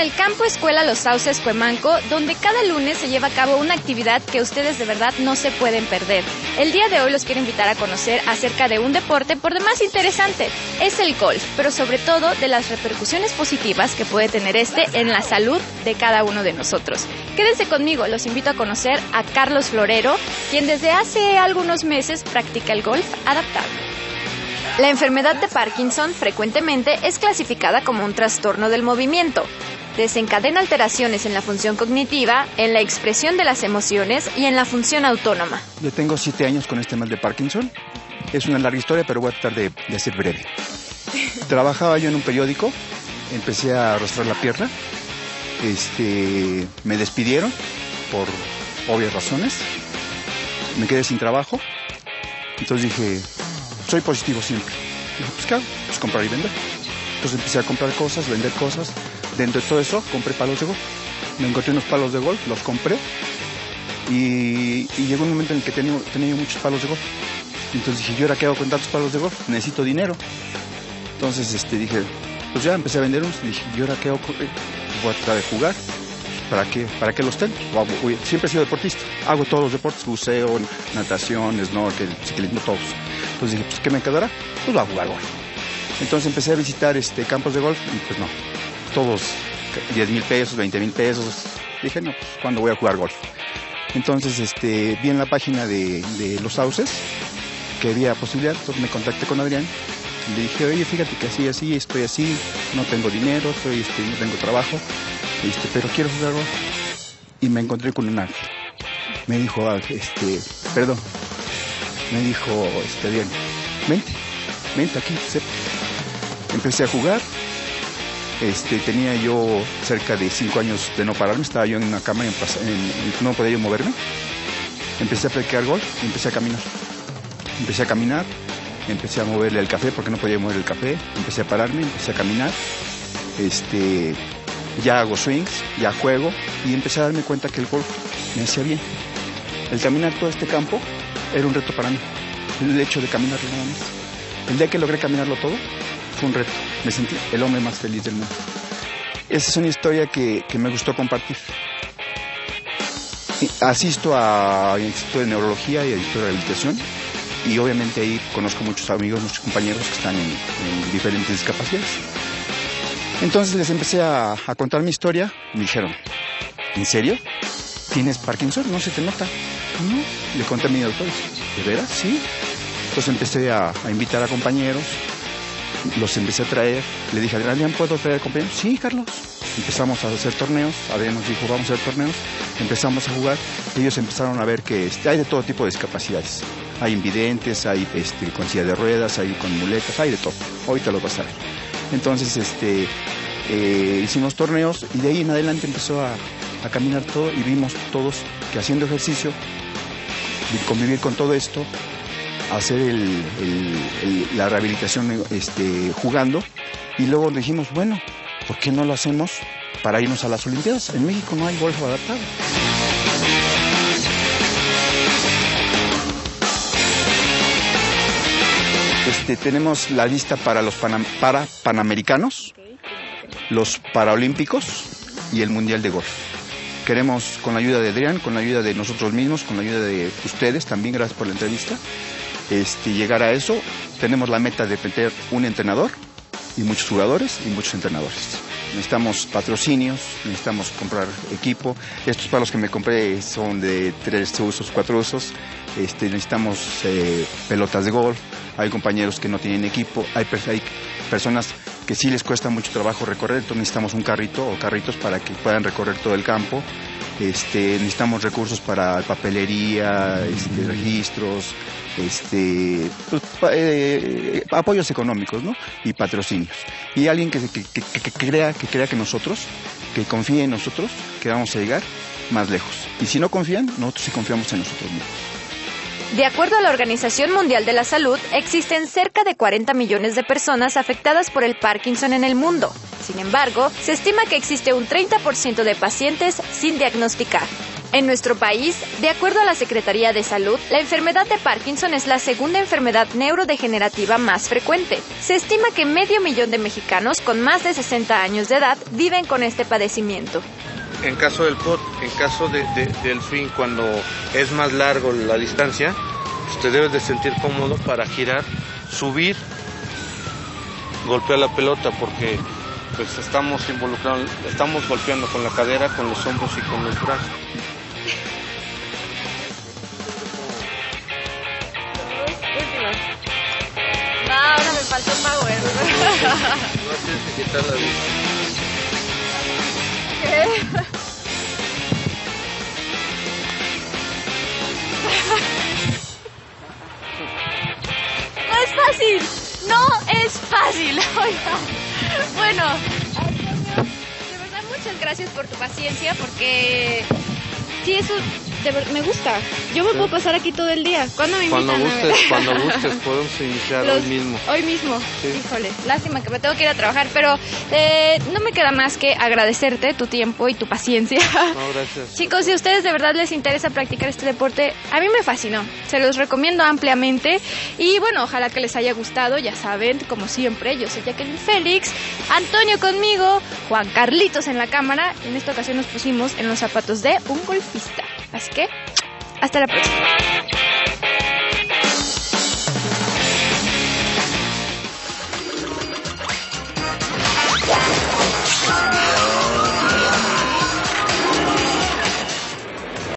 el Campo Escuela Los Sauces Cuemanco, donde cada lunes se lleva a cabo una actividad que ustedes de verdad no se pueden perder. El día de hoy los quiero invitar a conocer acerca de un deporte por demás interesante. Es el golf, pero sobre todo de las repercusiones positivas que puede tener este en la salud de cada uno de nosotros. Quédense conmigo, los invito a conocer a Carlos Florero, quien desde hace algunos meses practica el golf adaptado. La enfermedad de Parkinson frecuentemente es clasificada como un trastorno del movimiento. Desencadena alteraciones en la función cognitiva, en la expresión de las emociones y en la función autónoma. Yo tengo 7 años con este mal de Parkinson. Es una larga historia, pero voy a tratar de ser breve. Trabajaba yo en un periódico, empecé a arrastrar la pierna. Me despidieron por obvias razones. Me quedé sin trabajo. Entonces dije, soy positivo siempre. Dije, pues ¿qué hago? Pues comprar y vender. Entonces empecé a comprar cosas, vender cosas. Dentro de todo eso, compré palos de golf. Me encontré unos palos de golf, los compré. Y llegó un momento en el que tenía yo muchos palos de golf. Entonces dije, ¿yo ahora qué hago con tantos palos de golf? Necesito dinero. Entonces dije, pues ya empecé a vender unos. Y dije, ¿yo ahora qué hago? Voy a tratar de jugar. ¿Para qué los tengo? Siempre he sido deportista. Hago todos los deportes, buceo, natación, snorkel, ciclismo, todos. Entonces dije, pues ¿qué me quedará? Pues voy a jugar golf. Entonces empecé a visitar campos de golf y pues no, todos 10,000 pesos, 20,000 pesos. Dije, no, pues ¿cuándo voy a jugar golf? Entonces vi en la página de Los Sauces que había posibilidad, entonces me contacté con Adrián. Y le dije, oye, fíjate que así, estoy así, no tengo dinero, no tengo trabajo, pero quiero jugar golf. Y me encontré con un ángel. Me dijo, Adrián, vente aquí, sepa. Empecé a jugar. Tenía yo cerca de 5 años de no pararme, estaba yo en una cama y no podía yo moverme. Empecé a practicar golf y empecé a caminar. Empecé a moverle el café porque no podía mover el café. Empecé a pararme, empecé a caminar. Ya hago swings, ya juego y empecé a darme cuenta que el golf me hacía bien. El caminar todo este campo era un reto para mí. El hecho de caminarlo nada más. El día que logré caminarlo todo fue un reto. Me sentí el hombre más feliz del mundo. Esa es una historia que me gustó compartir. Asisto al Instituto de Neurología y al Instituto de Rehabilitación y obviamente ahí conozco muchos amigos, muchos compañeros que están en diferentes discapacidades. Entonces les empecé a contar mi historia y me dijeron, ¿en serio? ¿Tienes Parkinson? No se te nota. No. Le conté a mi doctor, ¿de veras? Sí. Entonces empecé a invitar a compañeros, los empecé a traer. Le dije, Adrián, ¿puedo traer compañeros? Sí, Carlos. Empezamos a hacer torneos, Adrián nos dijo, vamos a hacer torneos. Empezamos a jugar, ellos empezaron a ver que hay de todo tipo de discapacidades. Hay invidentes, hay con silla de ruedas, hay con muletas, hay de todo. Ahorita lo vas a ver. Entonces, hicimos torneos y de ahí en adelante empezó a caminar todo y vimos todos que haciendo ejercicio, convivir con todo esto, hacer la rehabilitación jugando y luego dijimos, bueno, ¿por qué no lo hacemos para irnos a las Olimpiadas? En México no hay golf adaptado. Tenemos la lista para los Panamericanos, los Paraolímpicos y el Mundial de Golf. Queremos, con la ayuda de Adrián, con la ayuda de nosotros mismos, con la ayuda de ustedes, también gracias por la entrevista, llegar a eso. Tenemos la meta de meter un entrenador y muchos jugadores y muchos entrenadores. Necesitamos patrocinios, necesitamos comprar equipo. Estos palos que me compré son de 3 usos, 4 usos. Necesitamos pelotas de golf. Hay compañeros que no tienen equipo. Hay personas que sí les cuesta mucho trabajo recorrer. Entonces necesitamos un carrito o carritos para que puedan recorrer todo el campo. Necesitamos recursos para papelería, registros, apoyos económicos, ¿no? Y patrocinios. Y alguien que crea que nosotros, que confíe en nosotros, que vamos a llegar más lejos. Y si no confían, nosotros sí confiamos en nosotros mismos. De acuerdo a la Organización Mundial de la Salud, existen cerca de 40 millones de personas afectadas por el Parkinson en el mundo. Sin embargo, se estima que existe un 30% de pacientes sin diagnosticar. En nuestro país, de acuerdo a la Secretaría de Salud, la enfermedad de Parkinson es la segunda enfermedad neurodegenerativa más frecuente. Se estima que 500,000 de mexicanos con más de 60 años de edad viven con este padecimiento. En caso del POT, en caso del swing, cuando es más largo la distancia, te debes de sentir cómodo para girar, subir, golpear la pelota, porque pues estamos involucrados, estamos golpeando con la cadera, con los hombros y con los brazos. No, ahora me falta un power. No tienes que quitar la vista. ¿Qué? No es fácil, no es fácil. Oiga. Bueno, Antonio, de verdad muchas gracias por tu paciencia, porque sí, eso me gusta. Yo me puedo pasar aquí todo el día. ¿Cuándo me invitan? Cuando gustes, podemos iniciar hoy mismo. Hoy mismo, sí. Híjole, lástima que me tengo que ir a trabajar, pero no me queda más que agradecerte tu tiempo y tu paciencia. No, gracias. Chicos, si a ustedes de verdad les interesa practicar este deporte, a mí me fascinó. Se los recomiendo ampliamente. Y bueno, ojalá que les haya gustado. Ya saben, como siempre, yo soy Jacqueline Félix, Antonio conmigo, Juan Carlitos en la cámara. En esta ocasión nos pusimos en los zapatos de un golfista. Así que, hasta la próxima.